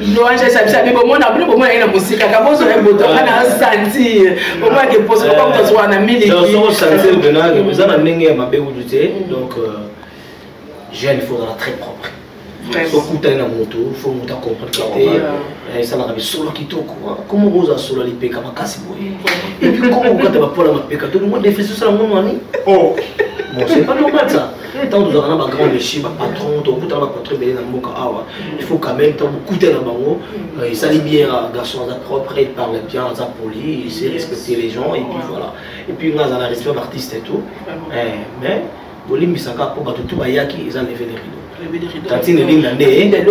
donc jeune il faudra très propre. Il faut couper la moto, il faut monter à comprendre que ça n'a pas solo qui toque. Comment vous avez solo les pécas ma casse et puis comment vous avez pas la pécas tout le monde fait ça mon ami. Oh, bon c'est pas normal ça. Tant que vous avez un grand méchant, patron, tout le monde patron bien dans mon awa. Il faut quand même tant couper la bango. Il s'allie bien garçon propre, il parle bien, il poli, il sait respecter les gens et puis voilà. Et puis on a un respect d'artiste et tout. Mais Bolim Misaka pour battre tout Bayaki, ils ont levé les rideaux. Tantine Linda Ndé.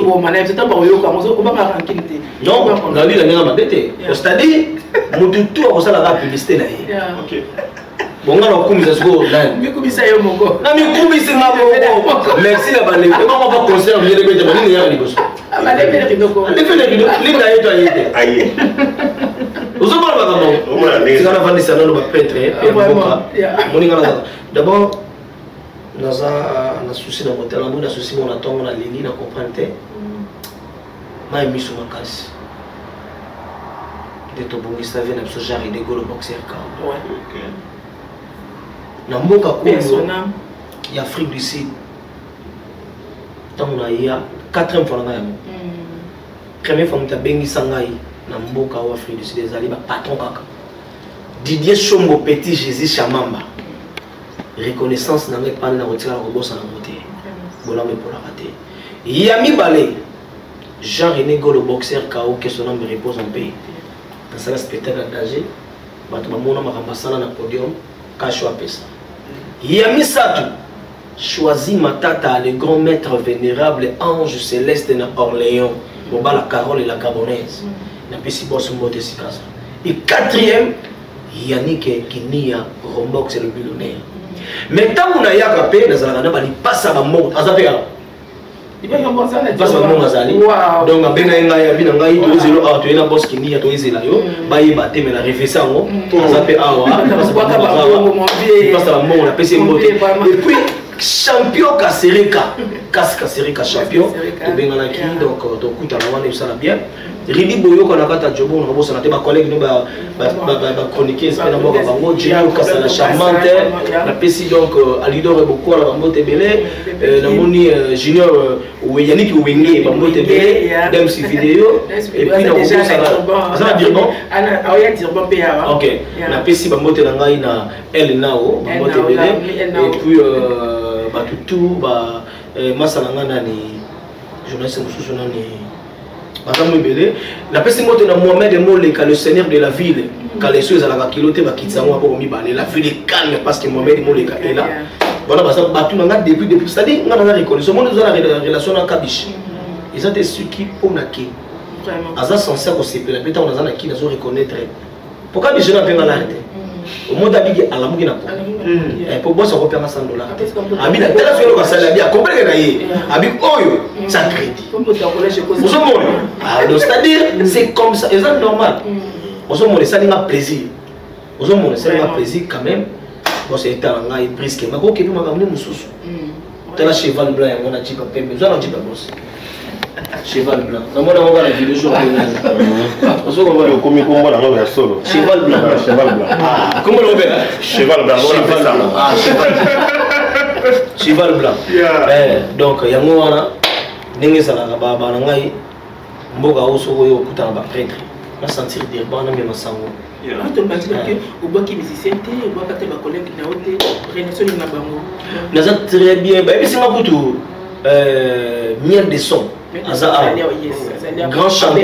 Non, on a vu la même bête. C'est-à-dire, Moutou a reçu la publicité là. Ok. Bon, on a commis ça sur là. Mais commis ça yo mongo. Non mais commis c'est ma mongo. Merci la balé. Comment on va conserver les bêtes de Mani ya liboso. Ah bah les rideaux. Les rideaux, Linda est aïe. Aïe. Vous avez pas comment. C'est quand on va descendre le prêtre et d'abord nous avons souci dans l'hôtel, nous avons souci dans la tombe, on a l'élite, on a compris. Je suis mis sur ma casse. Je suis venu à la vie, je suis venu à la boxer. Dans mon cas, il y a Afrique du Sud. Il y a 4e fois. Première fois, je suis venu à Afrique du Sud, des alliés, patron. Didier Chombo Petit Jésus Chamamba. Reconnaissance n'a pas de retirer la robosse en beauté. Voilà, mais pour la rater. Yami Balé, Jean-René Golo boxer KO, que son nom me repose en paix. Dans ce spectacle engagé, Batmamona m'a ramassé dans le podium, Kacho a ça. Yami Satou, choisi Matata, le grand maître vénérable, ange céleste de Orléans, Boba la Carole et la Gabonaise. N'a pas si bon son beauté si casa. Et 4e, Yannick Kinia, Rombox et le billionnaire. Mais tant qu'on a eu à payer, nous allons passer à la mort. Il va y avoir ça. Donc, à Benanga, il y a un zéro à tuer la bosse qui n'y a pas zéro. Baï batté, mais la réflexion, on a fait awa. Il passe à la mort, on a passé une beauté. Et puis, champion Kasereka. casque série champion to bengana ki donc to kuta na wana usala bien Ridi Boyo qu'on a kata jobo on bossa na te ba collègue no ba chroniquer c'est na boka bango Jia kasa la charmante la pesi donc Alidor beaucoup la bango te belé na moni junior ou Yannick Wenge bango te belé dem si vidéo et puis na bossa ça dire bon ana oya dire bon pea OK na pesi bango te ngai na El Nao bango te belé et puis ba tutu ba masalanga nani journaliste mususu nani Madame Mbele, la personne qui est Mohamed Moleka, le seigneur de la ville, quand les choses à la kiloté, la ville est calme parce que Mohamed Moleka est là. Voilà, parce que depuis, c'est-à-dire, on a reconnu. Ce monde a la relation avec Kabish. Ils ont des ceux qui ont naqué. Ils sont censés qu'on s'épelle. Peut-être qu'on a naqué, ils ont reconnaître. Pourquoi les gens n'ont pas l'arrêté? Au monde d'habiller à la mouille pour moi ça repère $100. Abi la telle chose que ça la bien comprendre na abi oyo ça crédit. C'est-à-dire c'est comme ça, c'est normal. Aux hommes ça n'a plaisir. Aux hommes ça n'a plaisir quand même. Bon c'est état là il brisque mais ko ke bi makamne mususu. Tela cheval blanc on a dit pas pembe, on a dit pas boss. Cheval blanc. Non moi on va la vidéo jour. On se voit le comique on va la solo. Cheval blanc. Cheval blanc. Comment on fait cheval blanc. Cheval blanc. Ah cheval blanc. Donc yango wana ndenge sala ba ba ngai mboka oso oyo kutana ba prêtre. Na sentir dire ba na mema sango. On m'a dit que au bois qui musicien au bois quand ma collègue na hote renaissance na bango. Naza très bien. Ba bisi makutu miel de son. Grand chanteur,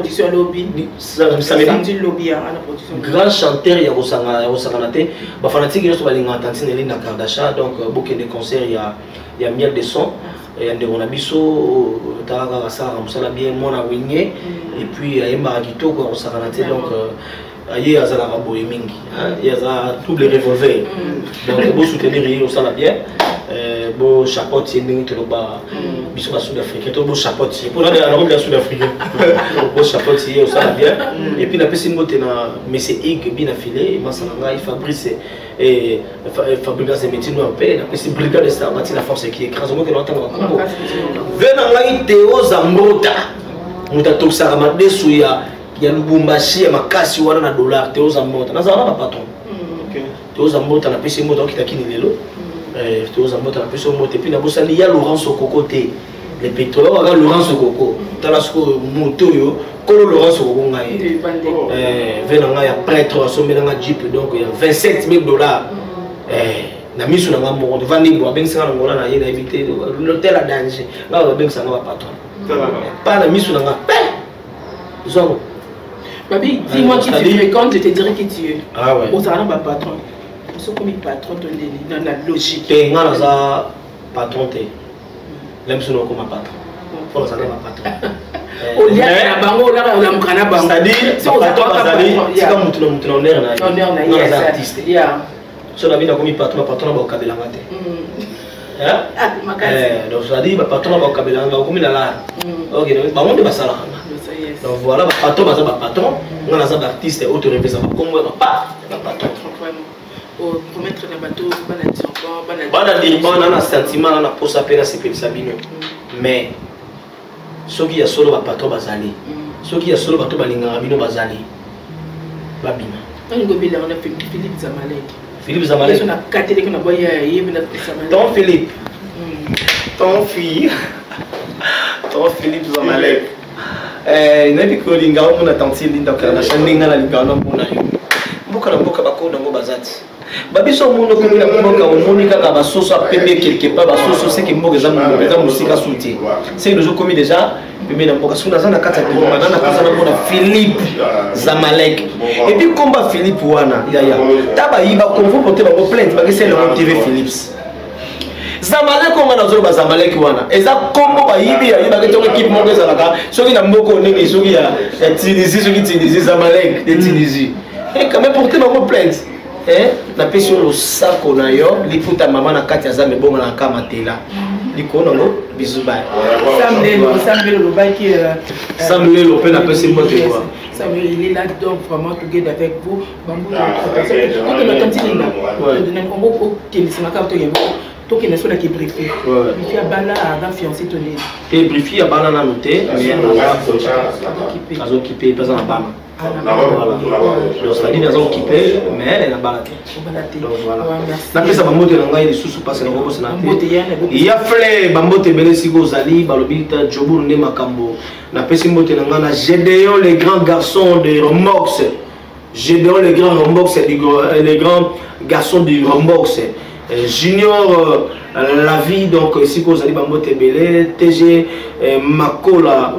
grand chanteur, il y a Rosanganate, fanatique, il y a Tantine na Kardasha, donc beaucoup de concerts, il y a miel de son, il y a des Bonabiso, Taraga Sara, Moussala bien, Mona Wingé, et puis il y a Maragito, Rosanganate, donc il y a Zala Boemingi, il y a tous les revolvers, donc beau soutenir, il y a bien. Bon chapeau tiens tu le bas bisous sud-africain tout beau chapeau tiens pour la robe sud-africain beau chapeau tiens ça va bien et puis la personne moté na monsieur Ig bien affilé Masalanga il Fabrice et Fabrice métier nous en paix la personne brigade de ça bâti la force qui écrase moi que l'entend en Congo venant là Théo Zambota muta toksara madesu ya Lubumbashi ya makasi wana na dollar Théo Zambota na zana ba patron Théo Zambota na personne moto qui takini lelo tu as monté la personne monté puis il y a Laurent Sokoko les pétroliers regarde Laurent Sokoko talasco moto yo kolo Laurent Sokoko ngai venanga ya prêtre sommet na jeep donc il y a $27,000 na misu na ngamo de vandi bo ben sanga ngona na yena éviter l'hôtel à danger là ben sanga patron pas na misu na nga zoro babi dis-moi qui tu fréquentes je te dirai qui tu es ah ouais on s'en va patron comme patron dans la logique. Tu es un patron. L'aime son nom comme patron. Faut ça pas patron. Au lieu de bango là on a mkana bango. C'est-à-dire patron bazali c'est comme mutu na honneur na. Non artiste. Yeah. So la vie na comme patron ba kabela ngate. Donc c'est-à-dire patron ba kabela ngate comme na la. OK ba monde basala. Donc voilà patron ba patron, on a ça artiste auto représentant comme pas patron. Pour mettre le bateau, on a un sentiment, on a posé à peine à Sabino. Mais ceux qui ont solo bateau bazali, ceux qui ont solo bateau balingarabino bazali, babina. On a Philippe Zamalek. Philippe Zamalek. On a quatre qu'on a voyé Zamalek. Ton Philippe. Ton fille. Ton Philippe Zamalek. N'a pas que l'inga on a tenté l'inda car la chaîne n'inga la linga on a mona. Beaucoup de beaucoup bako dans bazati. Babiso mundo comme la mboka omonika ka basoso pembe quelque part basoso c'est que mboka za musika souti c'est nous commis déjà pembe na mboka suna zana kata ko manana kaza na mona Philippe Zamalek et puis combat Philippe wana ya taba yiba konvo porter ba plainte ba que c'est le TV Philips Zamalek on na zolo ba Zamalek wana eza kombo ba yibi ya yiba que ton équipe mboka za laka soki na mboko ndenge soki ya Tunisie soki Tunisie Zamalek de Tunisie et quand même porter ba plainte na pesi le sac na yo liputa mama na kati ya zambe bonga na kama tela likono ngo bizuba Samuel le baki Samuel le pe na pesi moto quoi Samuel il est là donc vraiment together avec vous bambu quand on a continué là on a Congo qui s'est marqué pour qu'il ne soit qui briefé. Briefé à Bala, à fiancé tonné. Et briefé à Bala, à noté, mais à occupé, pas en Bala. Donc, c'est-à-dire qu'ils ont occupé, mais elle n'a pas la tête. Donc voilà. Après ça, Bambote Nanga, il est sous parce que le robot s'en a fait. Il y a fait Bambote Belesigo Zali, Balobita, Djobour Nemakambo. Na Pessimbote Nanga, Gédéon, les grands garçons de Rombox. Gédéon, les grands Rombox, les grands garçons du Rombox. Junior, la vie, donc, ici, Zali Bambote Belé, TG, Makola,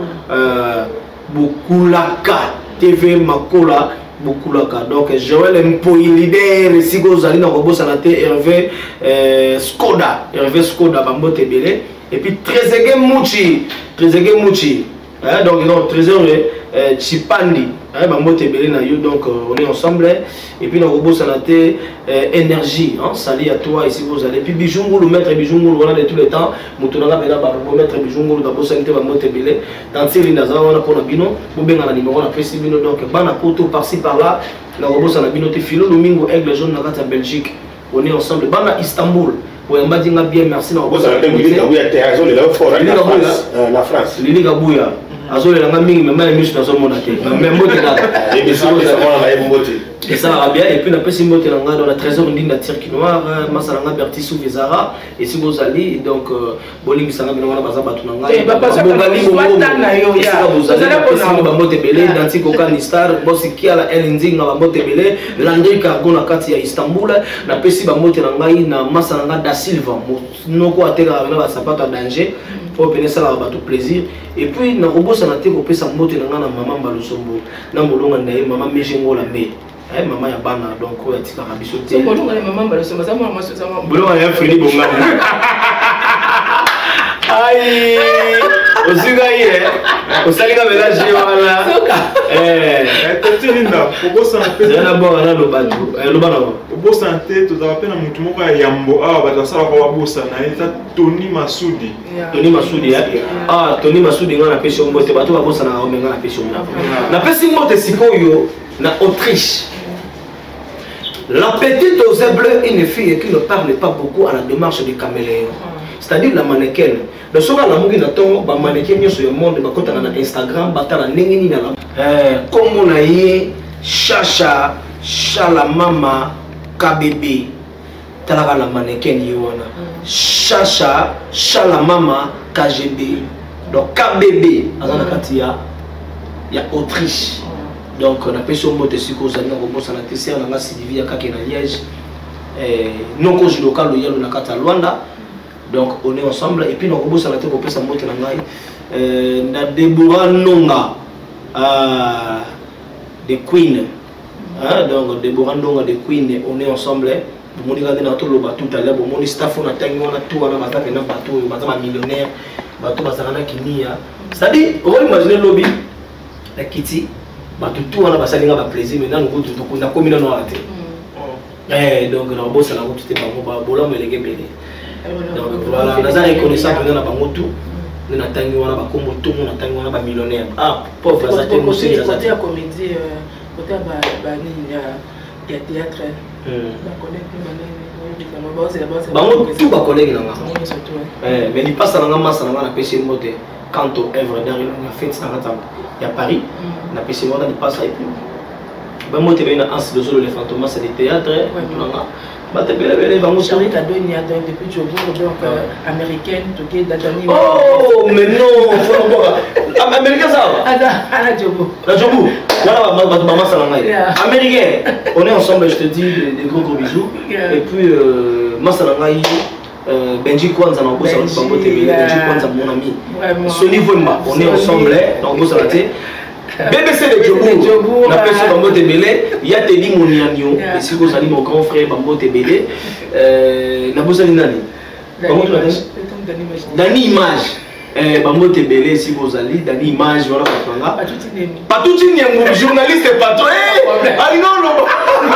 Bukulaka. TV Makola Bukulaka. Donc Joël Mpoyi leader Sigo Zali na Robo Sanate Hervé Skoda Bambote Belé et puis Trezeguet Mouchi donc non Trésor Chipandi Bambote Belé na yo, donc on est ensemble et puis na Robo Sanate énergie salut à toi ici vous allez puis Bijungulu maître Bijungulu voilà de tous les temps Moutonanga Bela Barobo maître Bijungulu d'abord Sanate Bambote Belé dans série Naza on a pour Bino Bobenga na numéro na Festi Bino donc bana poto par-ci par-là na Robo Sanate Bino te filo Domingo Aigle jaune na en Belgique on est ensemble bana Istanbul pour un badinga bien merci na Robo Sanate la France Lili Gabouya azole la mingi mais même mieux dans mon até même mot et ça va bien et puis on a passé mot dans la trésor ndinda tirki noir masalanga berti sous Vezara et si vous allez donc boling sanga bino baza batu nanga bongali bongo ba mote belé d'antico canistar bosiki ala elinding na ba mote belé landry cargo na kati ya Istanbul na pesi ba mote nanga na masalanga da Silva noko ateka na ba sapato danger pour obtenir ça là tout plaisir et puis na robot ça na te ko pesa mote nanga na maman Balosombo na molonga na maman Mejengo la me maman ya bana donc ya tika rabiso te ko longa maman Balosombo ça moi ça moi bolonga ya Freddy Bonga aïe osuka ye osalika mélange wala tetelinda obosanté na bon na lobatu lobana obosanté to za pena mutu moko ya yambo awa batasala kwa bosa na eta Tony Masudi Tony Masudi ngana pesi mbote bato babosa na omenga na pesi mbote na pesi mbote sikoyo na Autriche. La petite aux yeux bleus, une fille qui ne parle pas beaucoup à la démarche du caméléon. C'est-à-dire la mannequin. Le soir, la mannequin, la mannequin sur le monde, na Instagram, batala nengini na la. Comme on a eu Chacha, Chalamama, KBB, talaka la mannequin yowana. Chacha, Chalamama, KGB. Donc KBB, azana katia, il y a Autriche. Donc on a fait sur mot de psychose na robo sana tesi na nga Sylvie ya kake na Liège non ko local lo yalo na kata Luanda donc on est ensemble et puis na robo sana te ko pesa mot na ngai na Deborah Nonga de Queen donc Deborah Nonga de Queen on est ensemble bon on na to lo batu ta lebo mon staff on a tangi on a tout on a bataka na bateau batama millionnaire bateau basana kinia c'est-à-dire on imagine lobby la Kitty tout on a passé un plaisir maintenant nous on a commis dans raté donc on a bossé la route c'était pas bon bola mais les gars donc voilà on a reconnaissant pendant la bangotu nous a tangi on a ba kombo tout on a tangi on a ba millionnaire pauvre ça te côté la comédie côté ba ni ya théâtre ba collègue bangotu tout ba collègue nanga mais il passe dans la masse dans la pêche mote quant au œuvre dans la fête ça il y a Paris na pesi moda ni passa et puis ba mote bena ans de solo les fantômes c'est des théâtres ba te bele ba mote Charlie Kado ni a depuis Djobour donc américaine toqué d'Adani oh mais non faut voir américain ça à Djobour voilà ba maman salanga américain on est ensemble je te dis des gros bisous et puis masalanga Benji Kwanza na bossa na Bambote Belé Benji Kwanza mon ami ce niveau on est ensemble dans bossa la té BBC de Djobour na pesa Bambote Belé ya Teddy Monianio et si vous allez mon grand frère Bambote Belé na bossa nani Dani Image Bambote Belé si vous allez Dani Image voilà pas tout une journaliste patron ah non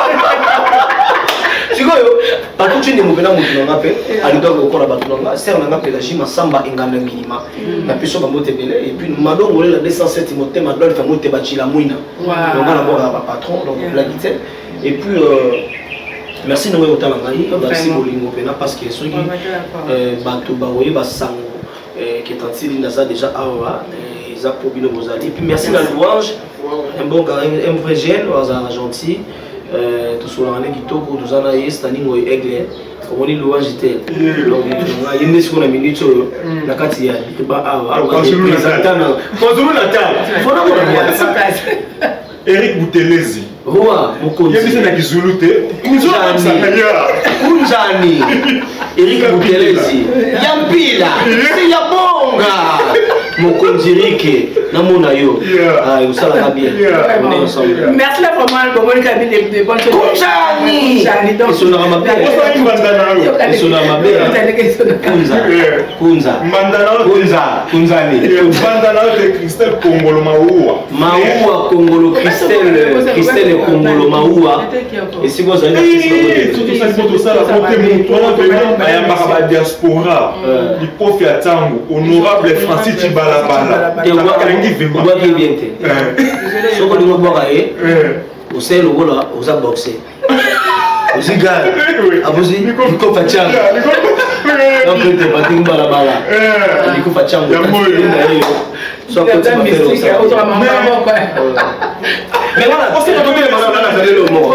sikoyo patuchi ni mupena mutu nga pe alidoka kokola batu nga ser nga pe la samba ingana minima na peso Bambote Belé et puis madongo la 207 motema dole fa mote bachila muina donc na bora ba patron donc la guitare et puis merci na autant la ngai merci bolingo pena parce que ceux qui bato baoye basango qui est antili naza déjà awa ils a pour bino bozali et puis merci la louange un bon gars un vrai jeune un gentil tout sur l'année qui toko tout ça là est standing au aigle on dit louange était donc il y a une minute la carte il y a ba awa quand je le natal faut Eric Boutelezi. Roi, Mokonzi. Il y a des Zuluté. Kunjani. Eric Boutelezi. Yampila. C'est Yabonga. Mokonzi Eric. Namona yo. Ah, vous savez bien. On est ensemble. Merci là vraiment pour le cabine de bonnes choses. Kunjani. Donc, ils sont dans ma paix. Ils sont dans ma paix. Kunza. Mandana. Kunza. Kunzani. Mandana de Christelle Kongolo Maoua. Maoua Kongolo Christelle Kongolo Maoua. Et si vous avez tout ça, la côté diaspora, du prof Yatango, honorable Francis Chibalabala. Ce que nous avons fait, c'est le rôle aux aboxés. Aux égards, à vous dire, il faut faire ça. Donc, il faut faire ça. Il faut faire ça. Soit que tu vas faire mais voilà, on s'est retrouvé le mot.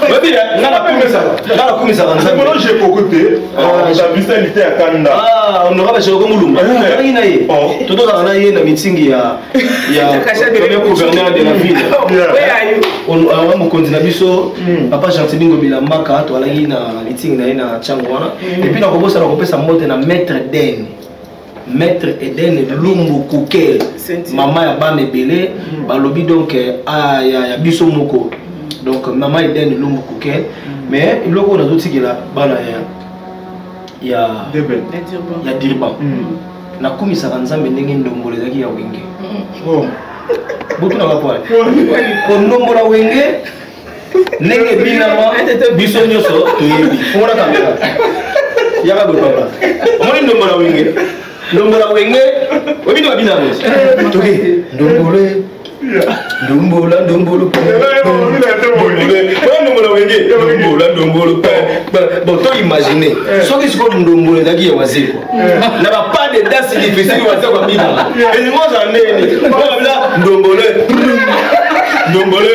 J'ai côté, la visualité à Kanda. Ah, on aura pas joué comme Moulou. Tout le monde a eu une meeting il y a le gouverneur de la ville. On a continué papa gentil bingo bilambaka to ala ina meeting na ina changwana et puis on commence à recouper sa moto na maître Den. Maître Eden Lumbu Koukel, maman ya ban ebele, balobi donc ya biso moko. Donc maman Eden Lumbu Koukel, mais il loko na zoti kila bana ya Dirban. Na kumisa kanzambe ndenge ndombole zaki ya wenge. Oh. Butu na kapwa. Ko ndombola wenge ndenge binama biso nyoso toyebi. Ngona kamera. Yaka bo papa. Omoni ndombola wenge. Ndombola wenge, wabidi wabina mwezi. Toke, ndombole, ndombola, ndombolo, ndombola wenge, ndombolo, bon, toi imaginez, ce qui se passe ndombolo d'agi ya wazeko. N'a pas de danse difficile wazeko kwa bina. Et nous j'en ai, ndombole, ndombole,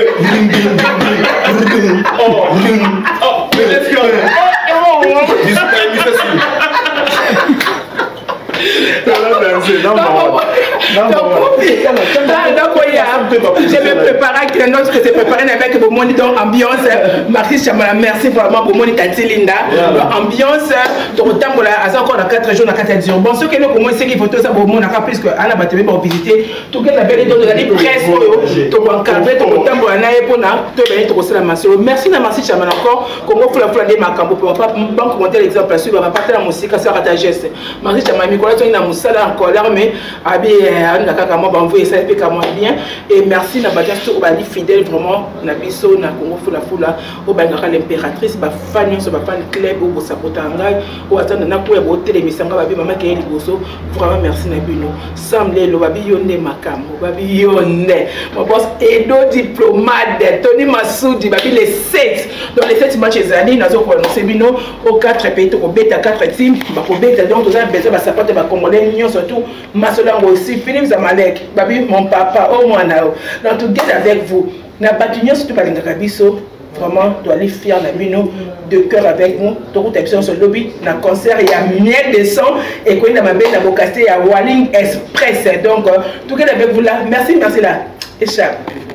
oh, let's go. Je me prépare avec les notes que c'est préparé avec mon ambiance. Marquis Chamala, merci vraiment pour mon Linda. Ambiance, tu retombes à encore 4 jours, 4 jours. Bon, ce que nous commençons, c'est qu'il faut tout ça pour mon accord, puisque Anna va te visiter. Tout le monde a belle idée de la presse, tu vas encadrer, tu retombes à Naïe pour la masse. Merci à Marquis Chamala encore. Comment vous la flandez ma cambo pour pas commenter l'exemple là-dessus, on va partir la musique, ça va ta geste. Marquis Chamala, Nicolas, tu es dans Moussala encore là, mais Abi, ça fait comme bien. Et merci à Badiasto, Obali fidèle vraiment, Nabiso, Nakongo, Fula, Obangara l'impératrice, Bafan, Bafan Club, Obo Sapotangai, Ouatan, Nakou, Boté, les Missanga, Babi, Maman Kaeli Bosso, vraiment merci Nabino. Samle, le Babi Yonde Makam, Babi Yonde, mon boss Edo diplomate, Tony Massoudi, Babi les 7, dans les 7 matchs des années, nous avons annoncé Bino, aux 4 pays, au bêta 4 teams, au bêta, donc nous avons besoin de sappoter, Congolais, surtout, Massolango aussi, Philippe Zamalek, Babi, mon papa, oh moi, dans tout gars avec vous, n'a pas d'union surtout par les Gabiso. Vraiment, doit aller fier la mino de cœur avec nous. Tout le monde sur le lobby, dans le concert, il y a miel de son et qu'on a ma belle dans il y a Walling Express. Donc, tout le monde avec vous là. Merci là. Et